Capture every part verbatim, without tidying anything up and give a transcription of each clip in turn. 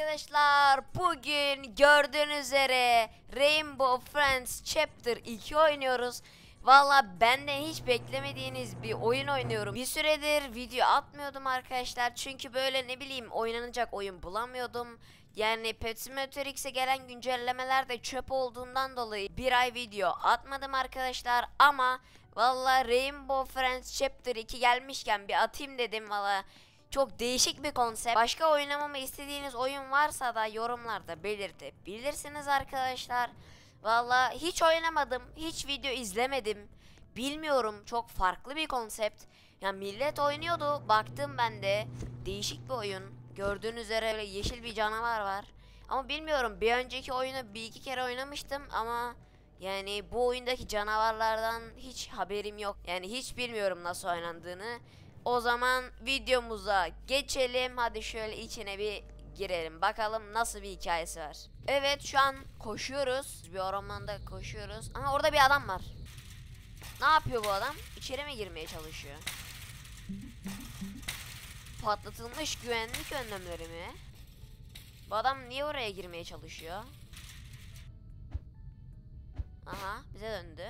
arkadaşlar, bugün gördüğünüz üzere Rainbow Friends Chapter iki oynuyoruz. Valla benden hiç beklemediğiniz bir oyun oynuyorum. Bir süredir video atmıyordum arkadaşlar, çünkü böyle ne bileyim oynanacak oyun bulamıyordum. Yani Pet Simulator X'e gelen güncellemeler de çöp olduğundan dolayı bir ay video atmadım arkadaşlar. Ama valla Rainbow Friends Chapter iki gelmişken bir atayım dedim valla. Çok değişik bir konsept. Başka oynamamı istediğiniz oyun varsa da yorumlarda belirtebilirsiniz arkadaşlar. Valla hiç oynamadım, hiç video izlemedim. Bilmiyorum, çok farklı bir konsept. Ya millet oynuyordu, baktım ben de. Değişik bir oyun. Gördüğünüz üzere böyle yeşil bir canavar var. Ama bilmiyorum, bir önceki oyunu bir iki kere oynamıştım ama yani bu oyundaki canavarlardan hiç haberim yok. Yani hiç bilmiyorum nasıl oynandığını. O zaman videomuza geçelim. Hadi şöyle içine bir girelim. Bakalım nasıl bir hikayesi var. Evet, şu an koşuyoruz. Bir ormanda koşuyoruz. Ama orada bir adam var. Ne yapıyor bu adam? İçeri mi girmeye çalışıyor? Patlatılmış güvenlik önlemleri mi? Bu adam niye oraya girmeye çalışıyor? Aha, bize döndü.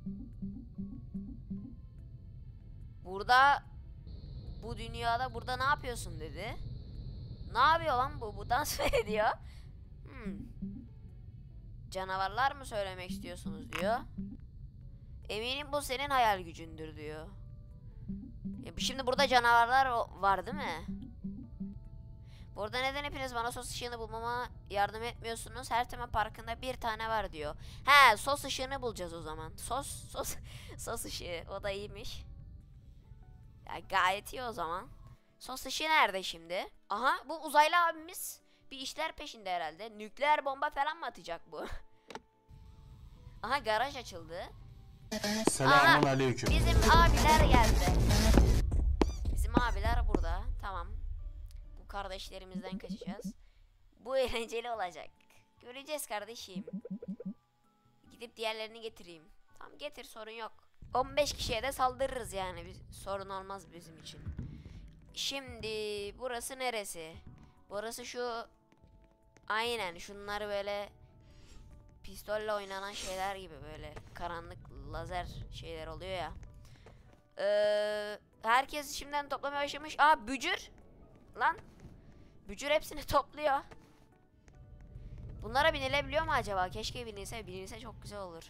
Burada Bu dünyada burada ne yapıyorsun dedi. Ne yapıyor lan bu? Bu dans mı ediyor? Hmm. Canavarlar mı söylemek istiyorsunuz diyor. Eminim bu senin hayal gücündür diyor. E, şimdi burada canavarlar var değil mi? Burada neden hepiniz bana sos ışığını bulmama yardım etmiyorsunuz? Her tema parkında bir tane var diyor. He, sos ışığını bulacağız o zaman. Sos sos sos ışığı, o da iyiymiş. Ya gayet iyi o zaman. Sos ışığı nerede şimdi? Aha, bu uzaylı abimiz bir işler peşinde herhalde. Nükleer bomba falan mı atacak bu? Aha, garaj açıldı. Selamun aleyküm. Bizim abiler geldi. Bizim abiler burada. Tamam. Bu kardeşlerimizden kaçacağız. Bu eğlenceli olacak. Göreceğiz kardeşim. Gidip diğerlerini getireyim. Tamam, getir, sorun yok. on beş kişiye de saldırırız yani, bir sorun olmaz bizim için. Şimdi burası neresi? Burası şu, aynen şunlar böyle pistolle oynanan şeyler gibi, böyle karanlık lazer şeyler oluyor ya. Ee, herkes şimdiden toplamaya başlamış. Aa, bücür lan, bücür hepsini topluyor. Bunlara binilebiliyor mu acaba? Keşke binilse, binilse çok güzel olur.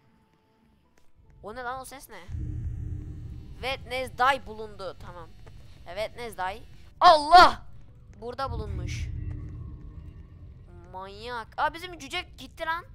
O ne lan, o ses ne? Wednesday bulundu. Tamam. Evet, Wednesday. Allah! Burada bulunmuş. Manyak. Aa, bizim cüce gitti lan.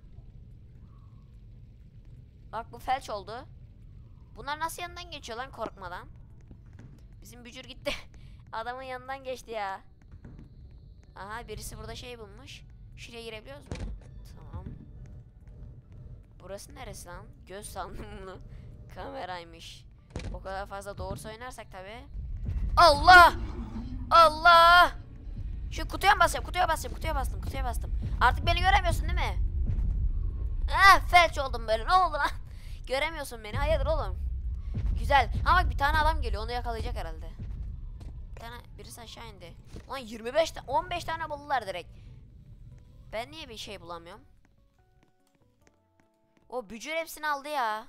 Bak, bu felç oldu. Bunlar nasıl yanından geçiyor lan korkmadan? Bizim bücür gitti. Adamın yanından geçti ya. Aha, birisi burada şey bulmuş. Şuraya girebiliyoruz mu? Tamam. Burası neresi lan? Göz sandım bunu. Kameraymış. O kadar fazla doğru oynarsak tabi. Allah! Allah! Şu kutuya mı basayım? Kutuya basayım. Kutuya bastım. Kutuya bastım. Artık beni göremiyorsun değil mi? Ah, felç oldum böyle. Ne oldu lan? Göremiyorsun beni. Hayırdır oğlum? Güzel. Ama bak, bir tane adam geliyor. Onu yakalayacak herhalde. Bir tane birisi aşağı indi. Lan yirmi beş on beş tane buldular direkt. Ben niye bir şey bulamıyorum? O bücür hepsini aldı ya.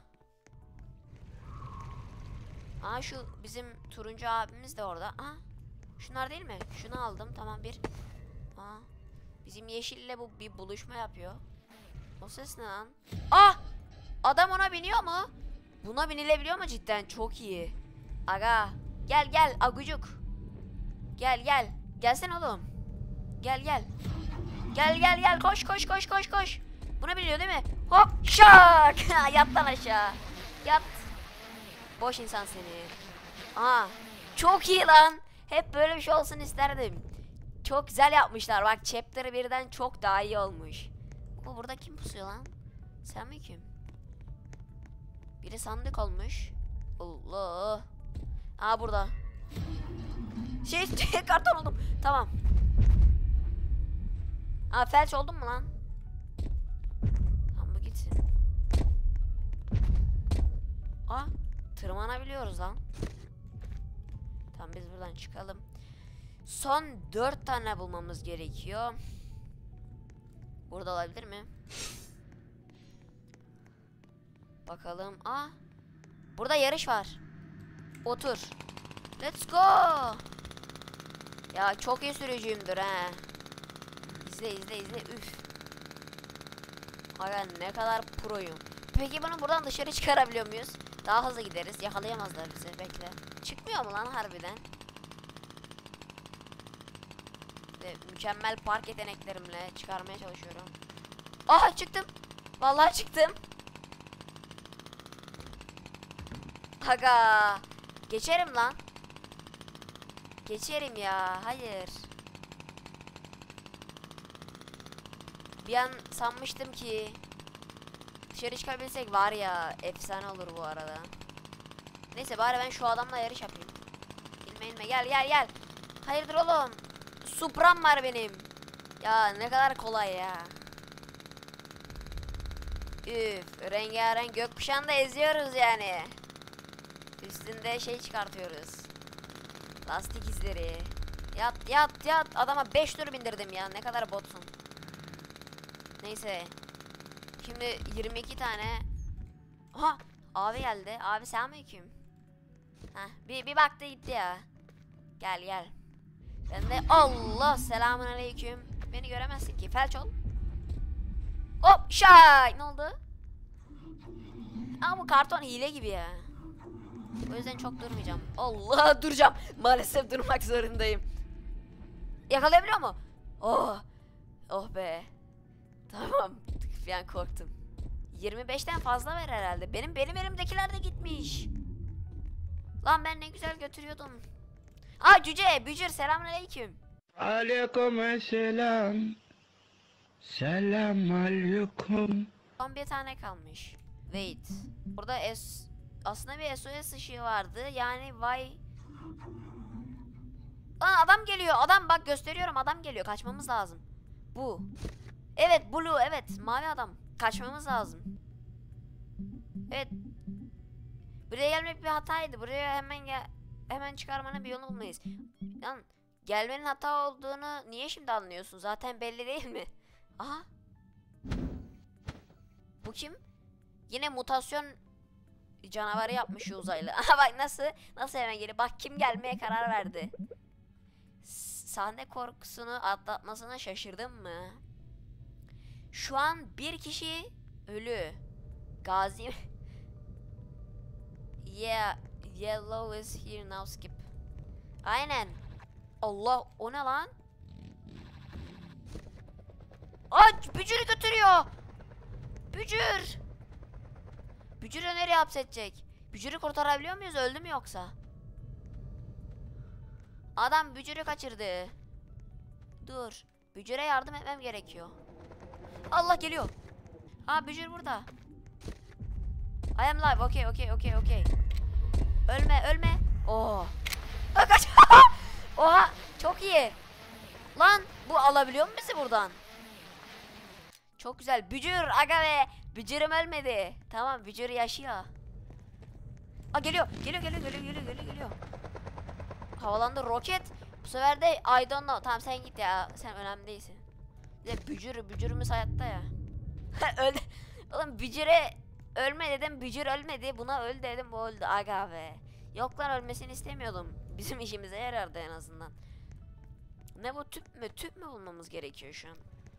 Aa, şu bizim turuncu abimiz de orada. Aa, şunlar değil mi? Şunu aldım, tamam, bir. Aa, bizim yeşille bu bir buluşma yapıyor. O ses ne lan? Ah! Adam ona biniyor mu? Buna binilebiliyor mu cidden? Çok iyi. Aga, gel gel agucuk. Gel gel. Gelsene oğlum. Gel gel. Gel gel gel, koş koş koş koş koş. Bunu biliyor değil mi? Hop şak. Yat lan aşağı. Yat. Boş insan seni. Aa, çok iyi lan. Hep böyle bir şey olsun isterdim. Çok güzel yapmışlar. Bak, chapter birden çok daha iyi olmuş. O burada kim pusuyor lan? Sen mi kim? Biri sandık olmuş. Allah. Aa, burada. Şey, karton oldum. Tamam. Aa, felç oldun mu lan? Tamam, bu gitsin. Aa, tırmanabiliyoruz lan. Tamam, biz buradan çıkalım. Son dört tane bulmamız gerekiyor. Burada olabilir mi? Bakalım. Aa. Burada yarış var. Otur. Let's go. Ya çok iyi sürücüyümdür he. İzle izle izle. Üf. Ay ne kadar proyum. Peki bunu buradan dışarı çıkarabiliyor muyuz? Daha hızlı gideriz. Yakalayamazlar bizi. Bekle. Çıkmıyor mu lan harbiden? Ve mükemmel park yeteneklerimle çıkarmaya çalışıyorum. Aha çıktım. Vallahi çıktım. Aga. Geçerim lan. Geçerim ya. Hayır. Bir an sanmıştım ki dışarı çıkabilsek var ya, efsane olur bu arada. Neyse bari ben şu adamla yarış yapayım. İnme inme, gel gel gel. Hayırdır oğlum? Supra'm var benim. Ya ne kadar kolay ya. Üf, rengarenk gökkuşağında eziyoruz yani. Üstünde şey çıkartıyoruz. Lastik izleri. Yat yat yat, adama beş tur bindirdim ya, ne kadar botsun. Neyse. Şimdi yirmi iki tane. Aha, abi geldi. Abi selamünaleyküm. Heh, bir bir baktı gitti ya. Gel gel. Ben de Allah, selamünaleyküm. Beni göremezsin ki, felç ol. Hop şay. Ne oldu? Ama bu karton hile gibi ya. O yüzden çok durmayacağım. Allah, duracağım. Maalesef durmak zorundayım. Yakalayabiliyor mu? Oh. Oh be. Tamam. Bir an korktum. yirmi beşten fazla ver herhalde. Benim benim elimdekiler de gitmiş. Lan ben ne güzel götürüyordum. Aa cüce, bücür, selamünaleyküm. Aleykümselam. Selamünaleyküm. Son bir tane kalmış. Wait. Burada es aslında bir S O S ışığı vardı. Yani vay. Lan adam geliyor. Adam, bak gösteriyorum, adam geliyor. Kaçmamız lazım. Bu. Evet blue, evet mavi adam. Kaçmamız lazım. Evet. Buraya gelmek bir hataydı. Buraya hemen gel hemen çıkarmanın bir yolunu bulmalıyız. Lan gelmenin hata olduğunu niye şimdi anlıyorsun? Zaten belli değil mi? Aha. Bu kim? Yine mutasyon canavarı yapmış şu uzaylı. Aha bak nasıl nasıl hemen geliyor. Bak kim gelmeye karar verdi. S sahne korkusunu atlatmasına şaşırdın mı? Şu an bir kişi ölü. Gazi. Yeah, yellow is here now, skip. Aynen. Allah, o ne lan? Aç, bücürü götürüyor. Bücür. Bücürü nereye hapsedecek? Bücürü kurtarabiliyor muyuz? Öldü mü yoksa? Adam bücürü kaçırdı. Dur. Bücüre yardım etmem gerekiyor. Allah geliyor. Aa bücür burada. I am live. Okay, okay, okay, okay. Ölme, ölme. Oo. Aa, kaç. Oha, çok iyi. Lan bu alabiliyor mu bizi buradan? Çok güzel. Bücür aga be. Bücürüm ölmedi. Tamam, bücür yaşıyor. Aa geliyor. Geliyor, geliyor, geliyor, geliyor, geliyor, geliyor. Havalandı roket. Bu sefer de I don't know. Tamam sen git ya. Sen önemli değilsin. Bir de bücür, bücürümüz hayatta ya. Öldü. Oğlum bücüre ölme dedim, bücür ölmedi. Buna öl dedim, bu öldü. Aga be. Yok lan, ölmesini istemiyordum. Bizim işimize yarardı en azından. Ne bu, tüp mü? Tüp mü bulmamız gerekiyor şu an?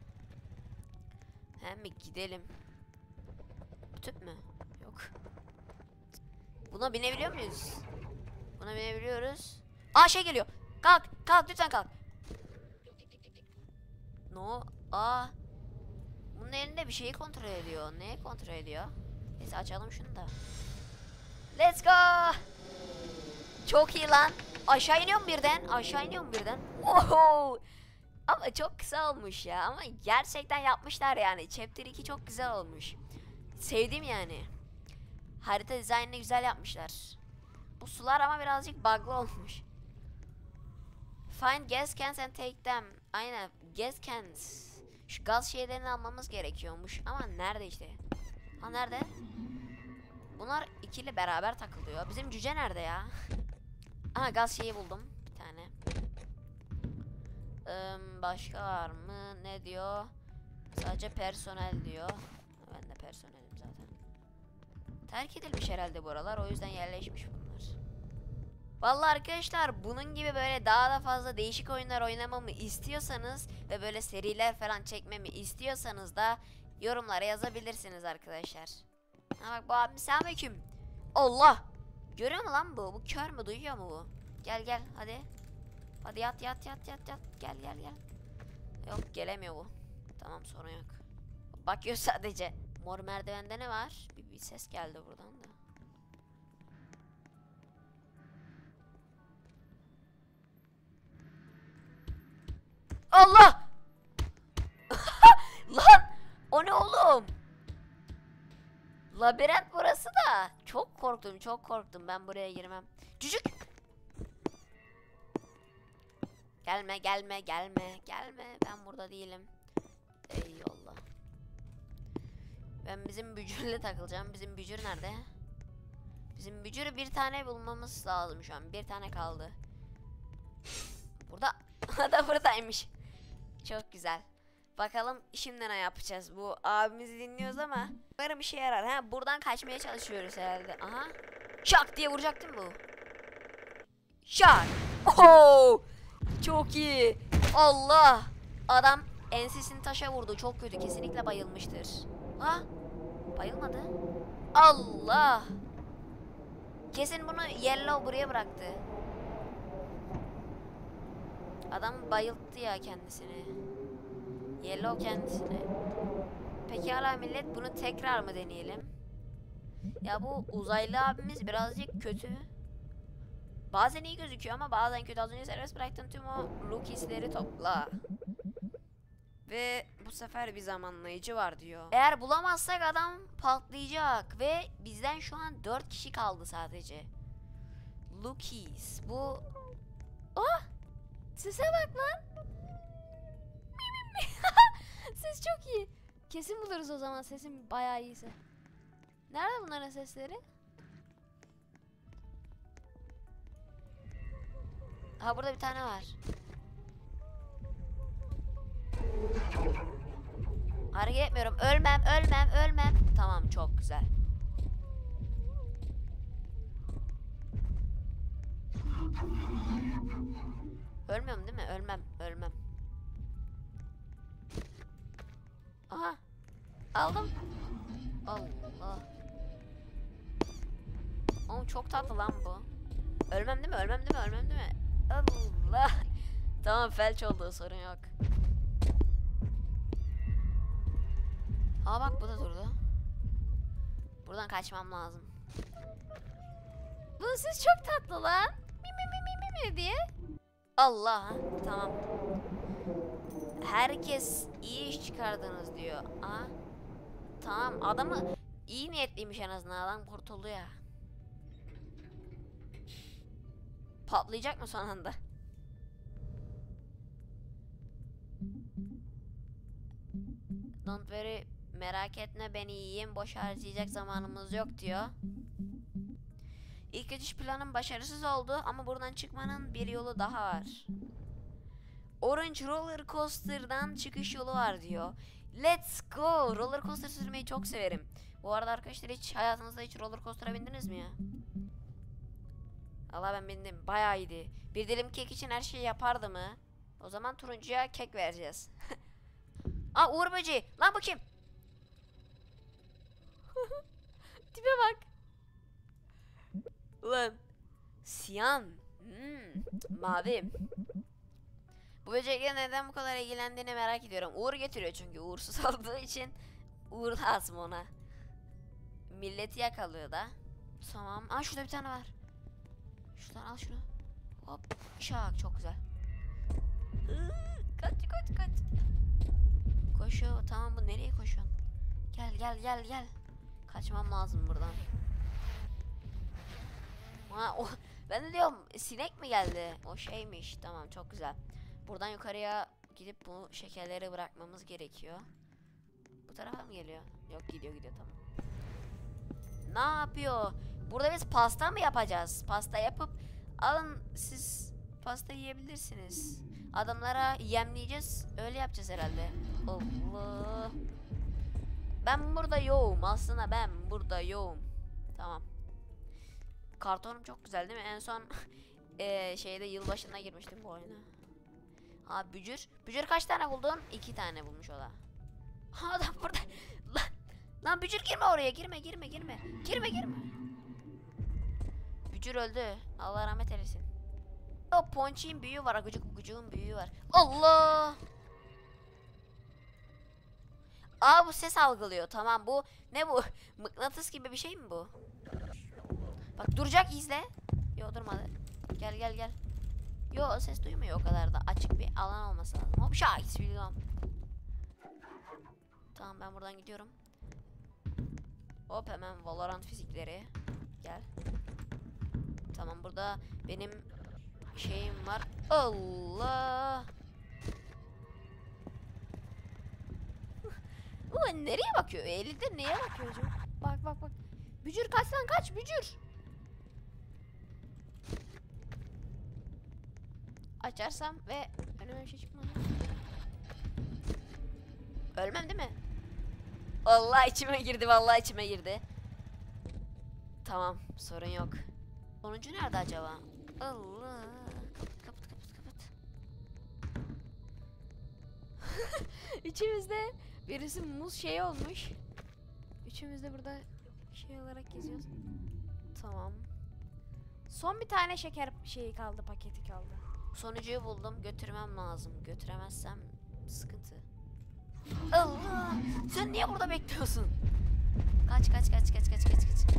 Hem mi gidelim? Tüp mü? Yok. Buna binebiliyor muyuz? Buna binebiliyoruz. Aa şey geliyor. Kalk, kalk lütfen kalk. No. Aa. Bunun elinde bir şeyi kontrol ediyor. Neyi kontrol ediyor? Neyse açalım şunu da. Let's go. Çok iyi lan. Aşağı iniyorum birden. Aşağı iniyorum birden. Oho. Ama çok kısa olmuş ya. Ama gerçekten yapmışlar yani. Chapter iki çok güzel olmuş. Sevdim yani. Harita dizaynını güzel yapmışlar. Bu sular ama birazcık bug'lı olmuş. Find gas cans and take them. Aynen, gas cans. Şu gaz şeylerini almamız gerekiyormuş. Ama nerede işte? Ha nerede? Bunlar ikili beraber takılıyor. Bizim cüce nerede ya? Aha gaz şeyi buldum. Bir tane. Ee, başka var mı? Ne diyor? Sadece personel diyor. Ben de personelim zaten. Terk edilmiş herhalde buralar. O yüzden yerleşmiş bunlar. Vallahi arkadaşlar, bunun gibi böyle daha da fazla değişik oyunlar oynamamı istiyorsanız ve böyle seriler falan çekmemi istiyorsanız da yorumlara yazabilirsiniz arkadaşlar. Ha bak, bu abim selamünaleyküm. Allah! Görüyor mu lan bu? Bu kör mü? Duyuyor mu bu? Gel gel hadi. Hadi yat yat yat yat yat. Gel gel gel. Yok, gelemiyor bu. Tamam, sorun yok. Bakıyor sadece. Mor merdivende ne var? Bir, bir ses geldi buradan da. Allah! Lan! O ne oğlum? Labirent burası da. Çok korktum, çok korktum. Ben buraya girmem. Cücük! Gelme, gelme, gelme, gelme. Ben burada değilim. Eyvallah. Ben bizim bücürle takılacağım. Bizim bücür nerede? Bizim bücürü bir tane bulmamız lazım şu an. Bir tane kaldı. Burada. O da buradaymış. Çok güzel. Bakalım şimdi ne yapacağız? Bu abimizi dinliyoruz ama umarım bir şey yarar. Ha, buradan kaçmaya çalışıyoruz herhalde. Aha. Şak diye vuracak değil mi bu? Şak. Oho! Çok iyi. Allah! Adam ensesini taşa vurdu. Çok kötü. Kesinlikle bayılmıştır. Ha? Bayılmadı. Allah! Kesin bunu Yellow buraya bıraktı. Adam bayılttı ya kendisini. Yellow kendisini. Peki hala millet, bunu tekrar mı deneyelim? Ya bu uzaylı abimiz birazcık kötü. Bazen iyi gözüküyor ama bazen kötü. Az önce serbest bıraktığın tüm o Lookis'leri topla. Ve bu sefer bir zamanlayıcı var diyor. Eğer bulamazsak adam patlayacak. Ve bizden şu an dört kişi kaldı sadece. Lookis. Bu... Oh! Sese bak lan. Ses çok iyi. Kesin buluruz o zaman, sesim bayağı iyiyse. Nerede bunların sesleri? Ha, burada bir tane var. Hareket etmiyorum. Ölmem, ölmem, ölmem. Tamam, çok güzel. Ölmüyorum değil mi? Ölmem, ölmem. Aha. Aldım. Allah. Oğlum çok tatlı lan bu. Ölmem değil mi? Ölmem değil mi? Ölmem değil mi? Allah. Tamam, felç oldu, sorun yok. Aa bak, bu da durdu. Buradan kaçmam lazım. Bu ses çok tatlı lan. Mi mi mi mi mi mi diye. Allah. Tamam. Herkes iyi iş çıkardınız diyor. Aa. Tamam, adamı iyi niyetliymiş en azından. Adam kurtuldu ya. Patlayacak mı son anda? Don't worry, merak etme, ben iyiyim, boş harcayacak zamanımız yok diyor. İlk geçiş planım başarısız oldu ama buradan çıkmanın bir yolu daha var. Orange Roller Coaster'dan çıkış yolu var diyor. Let's go. Roller coaster sürmeyi çok severim. Bu arada arkadaşlar, hiç hayatınızda hiç roller coaster'a bindiniz mi ya? Allah, ben bindim. Bayağı iyiydi. Bir dilim kek için her şeyi yapardı mı? O zaman turuncuya kek vereceğiz. Aa, Uğur böceği. Lan bu kim? Tipe bak. Ulan. Siyan. Hmm, mavi. Bu böcekle neden bu kadar ilgilendiğini merak ediyorum. Uğur getiriyor çünkü uğursuz olduğu için uğur lazım ona. Milleti yakalıyor da. Tamam. Aa, şurada bir tane var. Şuradan al şunu. Hop. Şak, çok güzel. Kaç kaç kaç. Koşuyor. Tamam, bu nereye koşuyorsun? Gel gel gel gel. Kaçmam lazım buradan. Ha, o, ben de diyorum, sinek mi geldi? O şeymiş. Tamam, çok güzel. Buradan yukarıya gidip bu şekerleri bırakmamız gerekiyor. Bu tarafa mı geliyor? Yok, gidiyor gidiyor, tamam. Ne yapıyor? Burada biz pasta mı yapacağız? Pasta yapıp alın, siz pasta yiyebilirsiniz. Adamlara yemleyeceğiz. Öyle yapacağız herhalde. Allah. Ben burada yoğum. Aslında ben burada yoğum. Tamam. Kartonum çok güzel değil mi? En son ee, şeyde yılbaşına girmiştim bu oyuna. Ha bücür. Bücür kaç tane buldun? İki tane bulmuş o da. Ha adam burada. Lan, lan bücür girme oraya. Girme girme girme. Girme girme. Bücür öldü. Allah rahmet eylesin. O ponçiğin büyüğü var. Gıcık gıcığın büyüğü var. Allah. Aa bu ses algılıyor. Tamam bu. Ne bu? Mıknatıs gibi bir şey mi bu? Bak duracak izle. Yo durmadı. Gel gel gel. Yo ses duymuyor o kadar da. Açık bir alan olması lazım. Hop şahit biliyorum. Tamam ben buradan gidiyorum. Hop hemen Valorant fizikleri. Gel. Tamam burada benim şeyim var. Allah. Ulan nereye bakıyor? Elinde neye bakıyor hocam? Bak bak bak. Bücür kaç lan kaç bücür. Açarsam ve önüme bir şey çıkmadı. Ölmem değil mi? Allah içime girdi vallahi içime girdi. Tamam sorun yok. Sonuncu nerede acaba? Allah. Kapat kapat kapat kapat. İçimizde birisi muz şey olmuş. Üçümüz de burada şey olarak geziyoruz. Tamam. Son bir tane şeker şeyi kaldı, paketi kaldı. Sonucuyu buldum, götürmem lazım. Götüremezsem sıkıntı. Allah! Sen niye burada bekliyorsun? Kaç kaç kaç kaç kaç kaç kaç.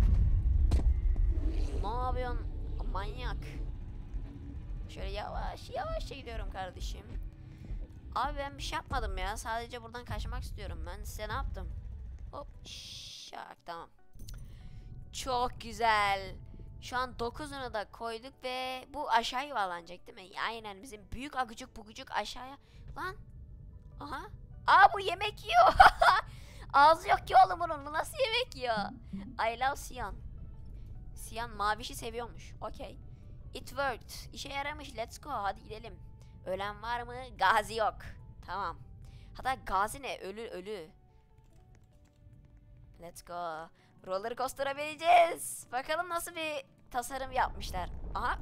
Ne yapıyorsun? Manyak. Şöyle yavaş yavaş gidiyorum kardeşim. Abi ben bir şey yapmadım ya. Sadece buradan kaçmak istiyorum. Ben size ne yaptım? Hop şak tamam. Çok güzel. Şu an dokuzunu da koyduk ve bu aşağı yuvarlanacak değil mi? Aynen bizim büyük agıcık bugucuk aşağıya. Lan. Aha. Aa bu yemek yiyor. Ağzı yok ki oğlum bunun. Bu nasıl yemek yiyor? I love Siyan. Siyan mavişi seviyormuş. Okey. It worked. İşe yaramış. Let's go. Hadi gidelim. Ölen var mı? Gazi yok. Tamam. Hatta Gazi ne? Ölü ölü. Let's go. Roller coaster'a bineceğiz. Bakalım nasıl bir tasarım yapmışlar. Aha.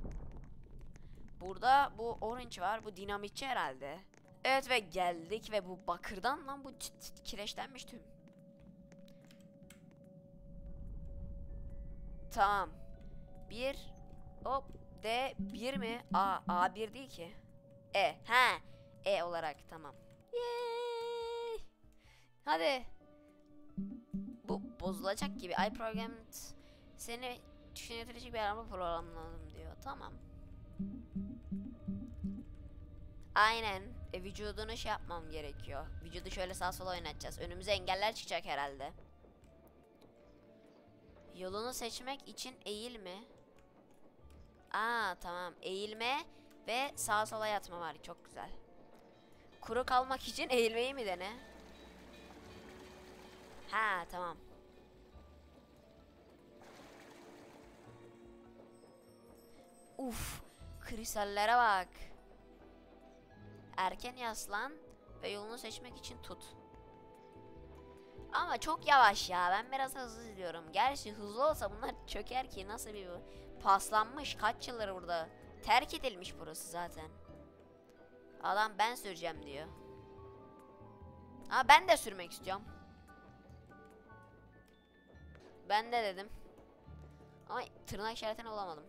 Burada bu orange var. Bu dinamitçi herhalde. Evet ve geldik ve bu bakırdan lan bu çıt çıt kireçlenmiş tüm. Tamam. Bir. Hop. D bir mi? A. A bir değil ki. E. He. E olarak tamam. Yay. Hadi. Bu bozulacak gibi. I programmed seni düşündürecek bir araba programladım diyor. Tamam. Aynen. E, vücudunu şey yapmam gerekiyor. Vücudu şöyle sağa sola oynatacağız. Önümüze engeller çıkacak herhalde. Yolunu seçmek için eğilme. Aa tamam. Eğilme ve sağa sola yatma var. Çok güzel. Kuru kalmak için eğilmeyi mi dene? Ha tamam. Uf, kristallere bak. Erken yaslan ve yolunu seçmek için tut. Ama çok yavaş ya. Ben biraz hızlı gidiyorum. Gerçi hızlı olsa bunlar çöker ki. Nasıl bir paslanmış. Kaç yıldır burada. Terk edilmiş burası zaten. Adam ben süreceğim diyor. Ha ben de sürmek istiyorum. Ben de dedim. Ama tırnak işaretini olamadım.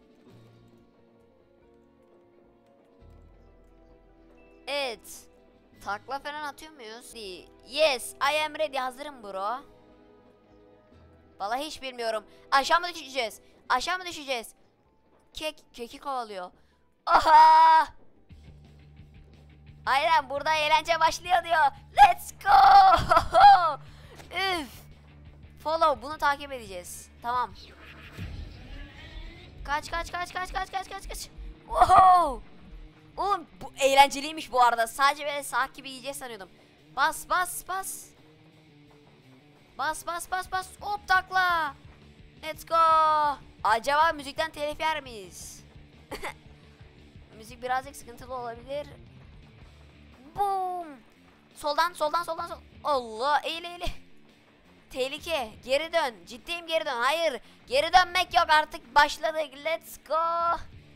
Evet. Takla falan atıyor muyuz? Yes, I am ready. Hazırım bro. Vallahi hiç bilmiyorum. Aşağı mı düşeceğiz? Aşağı mı düşeceğiz? Kek, keki kovalıyor. Aha! Aynen burada eğlence başlıyor diyor. Let's go! Üf! Follow, bunu takip edeceğiz. Tamam. Kaç kaç kaç kaç kaç kaç kaç kaç. Wow! Oğlum bu eğlenceliymiş bu arada. Sadece böyle saat gibi yiyeceğiz sanıyordum. Bas bas bas. Bas bas bas bas. Hop takla. Let's go. Acaba müzikten telif yer miyiz? müzik birazcık sıkıntılı olabilir. Boom. Soldan soldan soldan sol. Allah, eğil eğil. Tehlike. Geri dön. Ciddiyim, geri dön. Hayır. Geri dönmek yok, artık başladık. Let's go.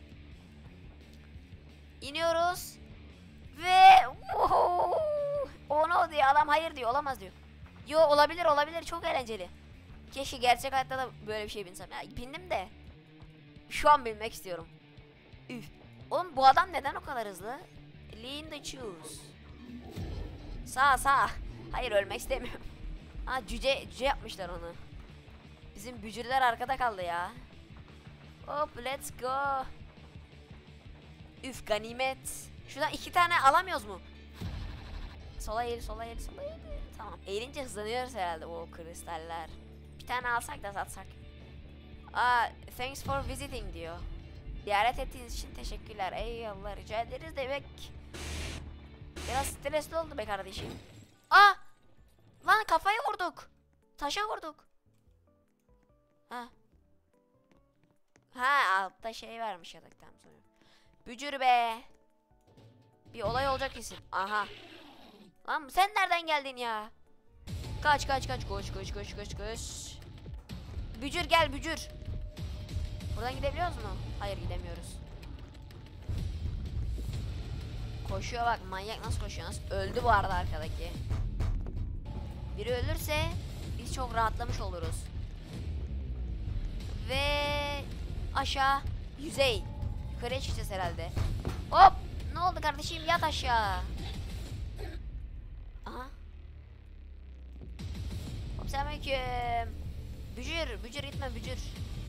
İniyoruz. Ve Woohoo! O no diyor adam, hayır diyor, olamaz diyor. Yo, olabilir olabilir, çok eğlenceli. Keşke gerçek hayatta da böyle bir şey binsem. Ya bindim de şu an binmek istiyorum. Üf. Oğlum bu adam neden o kadar hızlı? Lean the choose. Sağ sağ. Hayır, ölmek istemiyorum. Ha, cüce, cüce yapmışlar onu. Bizim bücürler arkada kaldı ya. Hop, let's go. Üf, ganimet. Şuradan iki tane alamıyoruz mu? Sola eğil, sola eğil, sola eğil. Tamam. Eğilince hızlanıyoruz herhalde o kristaller. Bir tane alsak da satsak. Aa, thanks for visiting diyor. Ziyaret ettiğiniz için teşekkürler. Eyvallah, rica ederiz demek. Biraz stresli oldu be kardeşim. Aa! Lan kafayı vurduk. Taşa vurduk. Ha. Ha, altta şey vermiş yataktan sonra. Bücür be. Bir olay olacak kesin. Aha. Lan sen nereden geldin ya? Kaç kaç kaç, koş koş koş koş koş. Bücür gel, bücür. Buradan gidebiliyoruz mu? Hayır, gidemiyoruz. Koşuyor bak, manyak nasıl koşuyor, nasıl öldü bu arada arkadaki. Biri ölürse biz çok rahatlamış oluruz. Ve aşağı, yüzey. Yukarıya çıkacağız herhalde. Hop, ne oldu kardeşim, yat aşağı. Aha. Hop, selamünaleyküm. Bücür, bücür gitme bücür.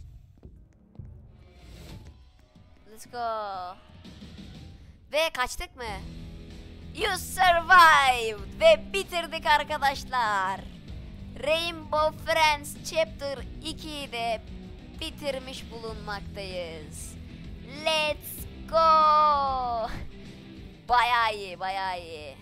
Let's go. Ve kaçtık mı? You survived ve bitirdik arkadaşlar. Rainbow Friends Chapter ikiyi de bitirmiş bulunmaktayız. Let's go. Bayağı iyi, bayağı iyi.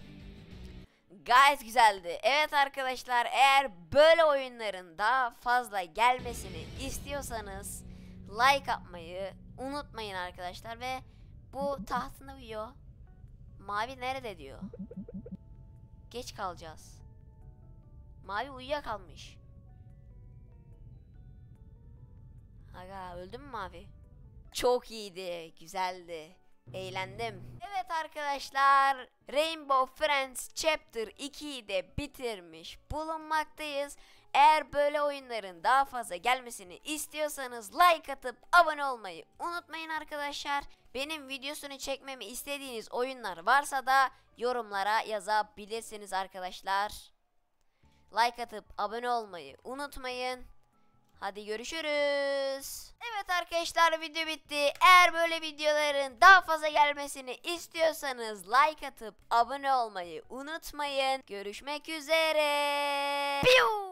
Gayet güzeldi. Evet arkadaşlar, eğer böyle oyunların daha fazla gelmesini istiyorsanız like atmayı unutmayın arkadaşlar. Ve bu tahtında uyuyor. Mavi nerede diyor. Geç kalacağız. Mavi uyuyakalmış. Aga, öldü mü Mavi? Çok iyiydi, güzeldi. Eğlendim. Evet arkadaşlar, Rainbow Friends Chapter ikiyi de bitirmiş bulunmaktayız. Eğer böyle oyunların daha fazla gelmesini istiyorsanız like atıp abone olmayı unutmayın arkadaşlar. Benim videosunu çekmemi istediğiniz oyunlar varsa da yorumlara yazabilirsiniz arkadaşlar. Like atıp abone olmayı unutmayın. Hadi görüşürüz. Evet arkadaşlar, video bitti. Eğer böyle videoların daha fazla gelmesini istiyorsanız like atıp abone olmayı unutmayın. Görüşmek üzere. Piu!